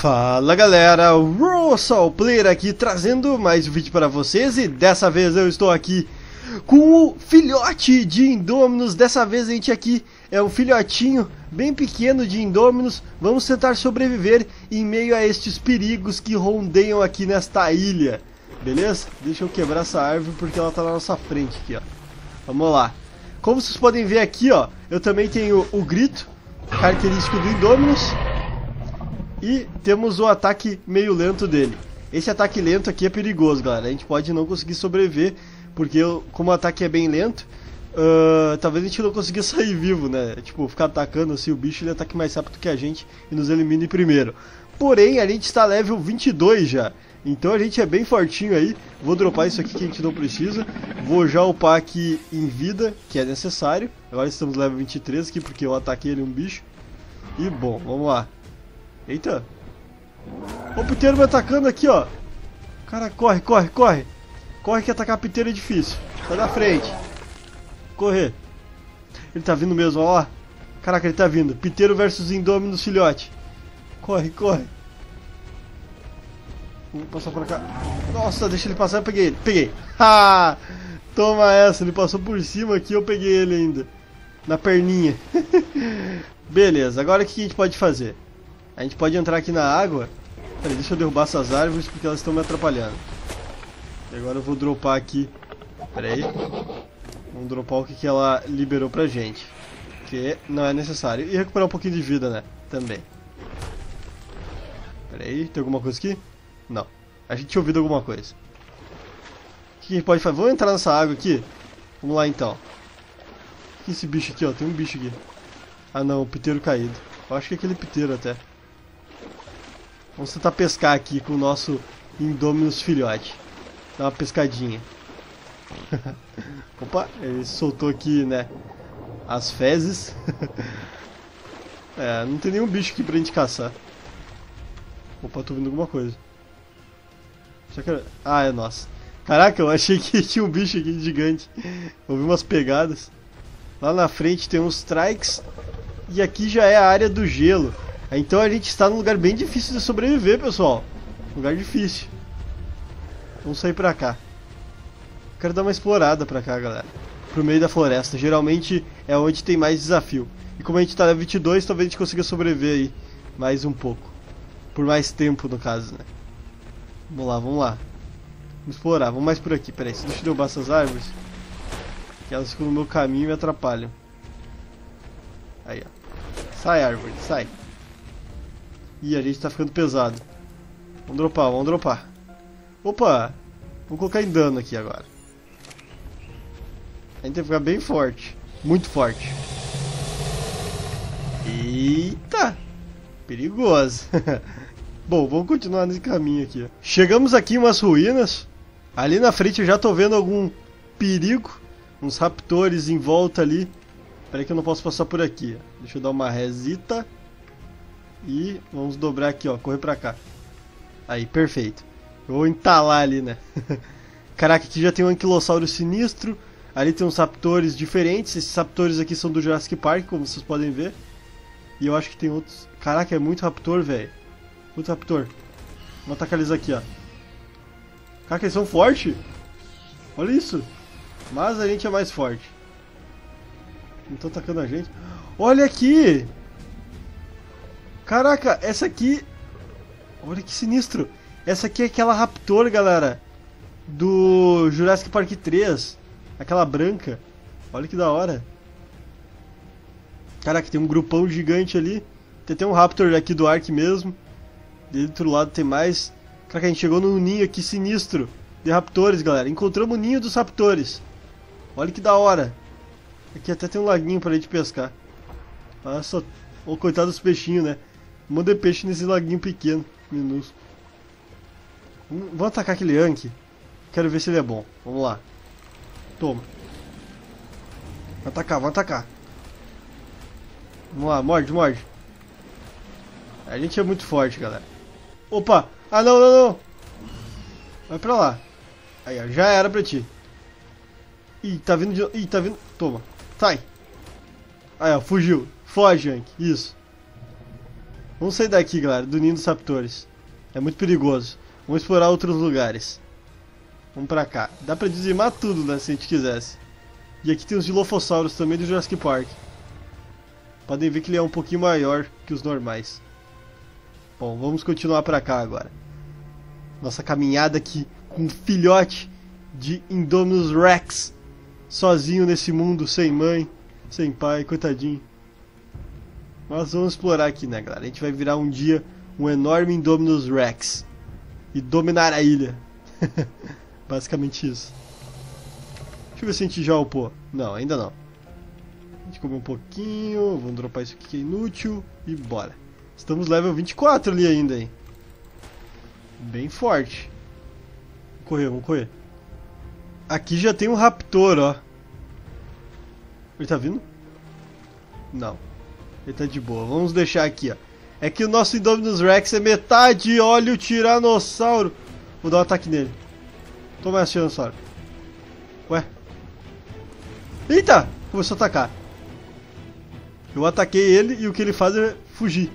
Fala galera, o Russell Player aqui trazendo mais um vídeo para vocês e dessa vez eu estou aqui com o filhote de Indominus. Dessa vez a gente aqui é um filhotinho bem pequeno de Indominus. Vamos tentar sobreviver em meio a estes perigos que rondeiam aqui nesta ilha. Beleza? Deixa eu quebrar essa árvore porque ela está na nossa frente aqui, ó. Vamos lá. Como vocês podem ver aqui, ó, eu também tenho o grito, característico do Indominus. E temos o ataque meio lento dele. Esse ataque lento aqui é perigoso, galera. A gente pode não conseguir sobreviver, porque como o ataque é bem lento, talvez a gente não consiga sair vivo, né? Tipo, ficar atacando assim o bicho, ele ataque mais rápido que a gente e nos elimine primeiro. Porém, a gente está level 22 já. Então a gente é bem fortinho aí. Vou dropar isso aqui que a gente não precisa. Vou já upar aqui em vida, que é necessário. Agora estamos level 23 aqui, porque eu ataquei ele um bicho. E bom, vamos lá. Eita! O piteiro me atacando aqui, ó. Cara, corre, corre, corre. Corre que atacar piteiro é difícil. Sai da frente. Correr. Ele tá vindo mesmo, ó. Caraca, ele tá vindo. Piteiro versus Indominus filhote. Corre, corre. Vou passar pra cá. Nossa, deixa ele passar, eu peguei ele. Peguei. Ha! Toma essa, ele passou por cima aqui, eu peguei ele ainda. Na perninha. Beleza, agora o que a gente pode fazer? A gente pode entrar aqui na água. Peraí, deixa eu derrubar essas árvores porque elas estão me atrapalhando. E agora eu vou dropar aqui. Peraí. Vamos dropar o que ela liberou pra gente, que não é necessário. E recuperar um pouquinho de vida, né? Também. Peraí, tem alguma coisa aqui? Não. A gente tinha ouvido alguma coisa. O que a gente pode fazer? Vamos entrar nessa água aqui? Vamos lá então. O que é esse bicho aqui, ó? Tem um bicho aqui. Ah não, o piteiro caído. Eu acho que é aquele piteiro até. Vamos tentar pescar aqui com o nosso Indominus filhote. Dá uma pescadinha. Opa, ele soltou aqui, né, as fezes. É, não tem nenhum bicho aqui pra gente caçar. Opa, tô vendo alguma coisa. Só que... Ah, é nossa. Caraca, eu achei que tinha um bicho aqui gigante. Ouvi umas pegadas. Lá na frente tem uns strikes. E aqui já é a área do gelo. Então a gente está num lugar bem difícil de sobreviver, pessoal. Lugar difícil. Vamos sair pra cá. Quero dar uma explorada pra cá, galera. Pro meio da floresta. Geralmente é onde tem mais desafio. E como a gente tá na 22, talvez a gente consiga sobreviver aí mais um pouco. Por mais tempo, no caso, né? Vamos lá, vamos lá. Vamos explorar. Vamos mais por aqui. Peraí, deixa eu derrubar essas árvores. Que elas ficam no meu caminho e me atrapalham. Aí, ó. Sai, árvore, sai. Ih, a gente tá ficando pesado. Vamos dropar, vamos dropar. Opa! Vamos colocar em dano aqui agora. A gente tem que ficar bem forte. Muito forte. Eita! Perigoso. Bom, vamos continuar nesse caminho aqui. Chegamos aqui em umas ruínas. Ali na frente eu já tô vendo algum perigo. Uns raptores em volta ali. Espera que eu não posso passar por aqui. Deixa eu dar uma resita. E vamos dobrar aqui, ó. Correr pra cá. Aí, perfeito. Eu vou entalar ali, né? Caraca, aqui já tem um anquilossauro sinistro. Ali tem uns raptores diferentes. Esses raptores aqui são do Jurassic Park, como vocês podem ver. E eu acho que tem outros. Caraca, é muito raptor, velho. Muito raptor. Vamos atacar eles aqui, ó. Caraca, eles são fortes. Olha isso. Mas a gente é mais forte. Não estão atacando a gente. Olha aqui! Caraca, essa aqui... Olha que sinistro. Essa aqui é aquela raptor, galera. Do Jurassic Park 3. Aquela branca. Olha que da hora. Caraca, tem um grupão gigante ali. Tem até um raptor aqui do Ark mesmo. Do outro lado tem mais. Caraca, a gente chegou num ninho aqui sinistro de raptores, galera. Encontramos o ninho dos raptores. Olha que da hora. Aqui até tem um laguinho pra gente pescar. Olha só. Oh, coitado dos peixinhos, né? Um monte de peixe nesse laguinho pequeno, minúsculo. Vamos atacar aquele Anki. Quero ver se ele é bom. Vamos lá. Toma. Vai atacar, vai atacar. Vamos lá, morde, morde. A gente é muito forte, galera. Opa! Ah, não, não, não! Vai pra lá. Aí, ó, já era pra ti. Ih, tá vindo de... Ih, tá vindo... Toma. Sai. Aí, ó, fugiu. Foge, Anki. Isso. Vamos sair daqui, galera, do ninho dos raptores. É muito perigoso. Vamos explorar outros lugares. Vamos pra cá. Dá pra dizimar tudo, né, se a gente quisesse. E aqui tem os Dilophosaurus também do Jurassic Park. Podem ver que ele é um pouquinho maior que os normais. Bom, vamos continuar pra cá agora. Nossa caminhada aqui com um filhote de Indominus Rex. Sozinho nesse mundo, sem mãe, sem pai, coitadinho. Mas vamos explorar aqui, né, galera? A gente vai virar um dia um enorme Indominus Rex. E dominar a ilha. Basicamente isso. Deixa eu ver se a gente já upou. Não, ainda não. A gente come um pouquinho. Vamos dropar isso aqui que é inútil. E bora. Estamos level 24 ali ainda, hein? Bem forte. Vamos correr, vamos correr. Aqui já tem um raptor, ó. Ele tá vindo? Não. Ele tá de boa. Vamos deixar aqui, ó. É que o nosso Indominus Rex é metade óleo tiranossauro. Vou dar um ataque nele. Toma essa, tiranossauro. Ué. Eita! Começou a atacar. Eu ataquei ele e o que ele faz é fugir.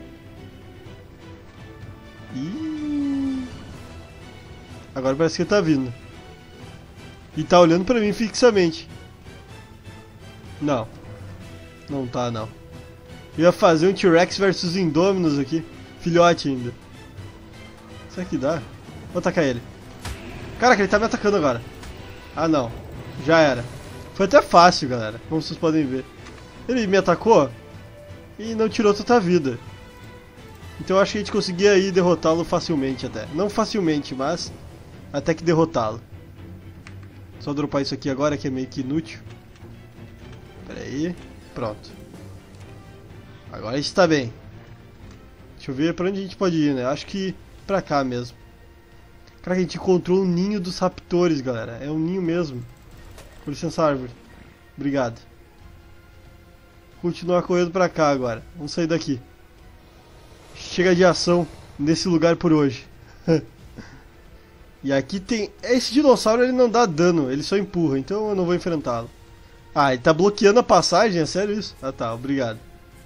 Ih. Agora parece que ele tá vindo. E tá olhando pra mim fixamente. Não. Não tá, não. Eu ia fazer um T-Rex versus Indominus aqui. Filhote ainda. Será que dá? Vou atacar ele. Caraca, ele tá me atacando agora. Ah, não. Já era. Foi até fácil, galera. Como vocês podem ver. Ele me atacou e não tirou tanta vida. Então eu acho que a gente conseguia aí derrotá-lo facilmente até. Não facilmente, mas até que derrotá-lo. Só dropar isso aqui agora que é meio que inútil. Pera aí. Pronto. Agora a gente tá bem. Deixa eu ver pra onde a gente pode ir, né? Acho que pra cá mesmo. Cara, a gente encontrou um ninho dos raptores, galera. É um ninho mesmo. Com licença, árvore. Obrigado. Continuar correndo pra cá agora. Vamos sair daqui. Chega de ação nesse lugar por hoje. E aqui tem... Esse dinossauro ele não dá dano, ele só empurra. Então eu não vou enfrentá-lo. Ah, ele tá bloqueando a passagem? É sério isso? Ah tá, obrigado.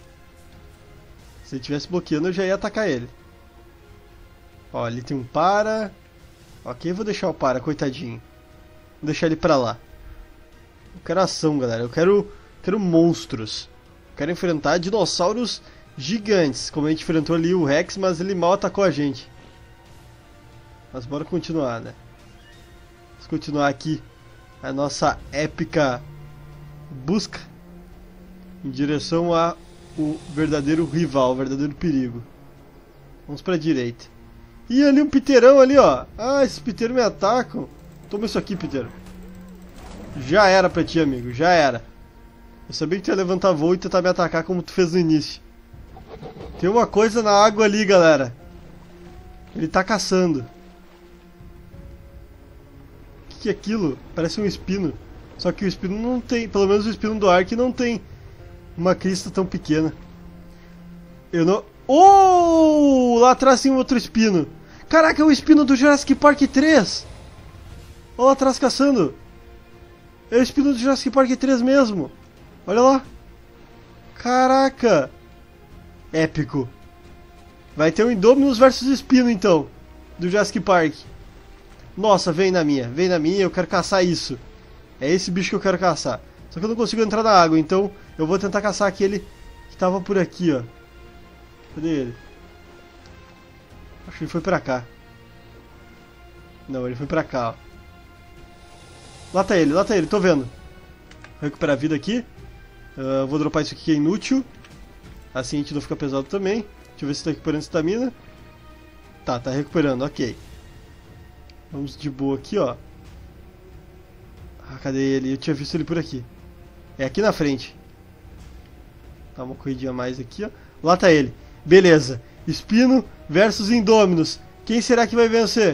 Se ele estivesse bloqueando eu já ia atacar ele. Ó, ali tem um para. Ok, vou deixar o para, coitadinho. Vou deixar ele pra lá. Eu quero ação, galera. Eu quero monstros. Eu quero enfrentar dinossauros gigantes. Como a gente enfrentou ali o Rex, mas ele mal atacou a gente. Mas bora continuar, né? Vamos continuar aqui a nossa épica busca em direção a o verdadeiro rival, o verdadeiro perigo. Vamos pra direita. Ih, ali um piterão ali, ó. Ah, esses piteiros me atacam. Toma isso aqui, piteiro. Já era pra ti, amigo. Já era. Eu sabia que tu ia levantar voo e tentar me atacar como tu fez no início. Tem uma coisa na água ali, galera. Ele tá caçando. O que é aquilo? Parece um espino. Só que o espino não tem... Pelo menos o espino do Ark não tem uma crista tão pequena. Eu não... Oh! Lá atrás tem um outro espino. Caraca, é o espino do Jurassic Park 3. Olha lá atrás caçando. É o espino do Jurassic Park 3 mesmo. Olha lá. Caraca. Épico. Vai ter um Indominus versus espino então. Do Jurassic Park. Nossa, vem na minha, eu quero caçar isso. É esse bicho que eu quero caçar. Só que eu não consigo entrar na água, então eu vou tentar caçar aquele que tava por aqui, ó. Cadê ele? Acho que ele foi pra cá. Não, ele foi pra cá, ó. Lá tá ele, tô vendo. Vou recuperar a vida aqui. Vou dropar isso aqui que é inútil. Assim a gente não fica pesado também. Deixa eu ver se tá recuperando estamina. Tá recuperando, ok. Vamos de boa aqui, ó. Ah, cadê ele? Eu tinha visto ele por aqui. É aqui na frente. Dá uma corridinha a mais aqui, ó. Lá tá ele. Beleza. Espino versus Indominus. Quem será que vai vencer?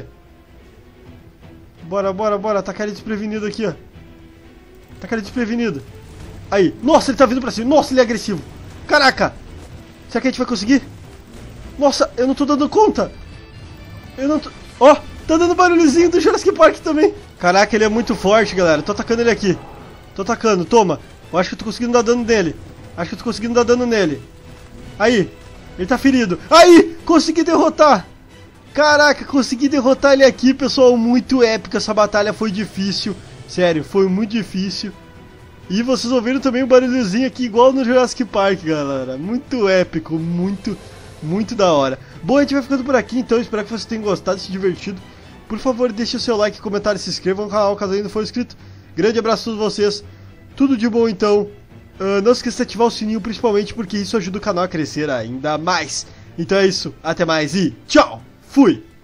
Bora. Atacar ele desprevenido aqui, ó. Atacar ele desprevenido. Aí. Nossa, ele tá vindo pra cima. Nossa, ele é agressivo. Caraca. Será que a gente vai conseguir? Nossa, eu não tô dando conta. Eu não tô... Ó, tá dando barulhozinho do Jurassic Park também. Caraca, ele é muito forte, galera. Tô atacando ele aqui. Tô atacando, toma. Eu acho que eu tô conseguindo dar dano nele. Aí. Ele tá ferido. Aí! Consegui derrotar! Caraca, consegui derrotar ele aqui, pessoal. Muito épico. Essa batalha foi difícil. Sério, foi muito difícil. E vocês ouviram também o barulhozinho aqui, igual no Jurassic Park, galera. Muito épico, muito da hora. Bom, a gente vai ficando por aqui, então. Espero que vocês tenham gostado, se divertido. Por favor, deixe o seu like, comentário e se inscrevam no canal caso ainda não for inscrito. Grande abraço a todos vocês. Tudo de bom, então. Não esqueça de ativar o sininho, principalmente porque isso ajuda o canal a crescer ainda mais. Então é isso, até mais e tchau! Fui!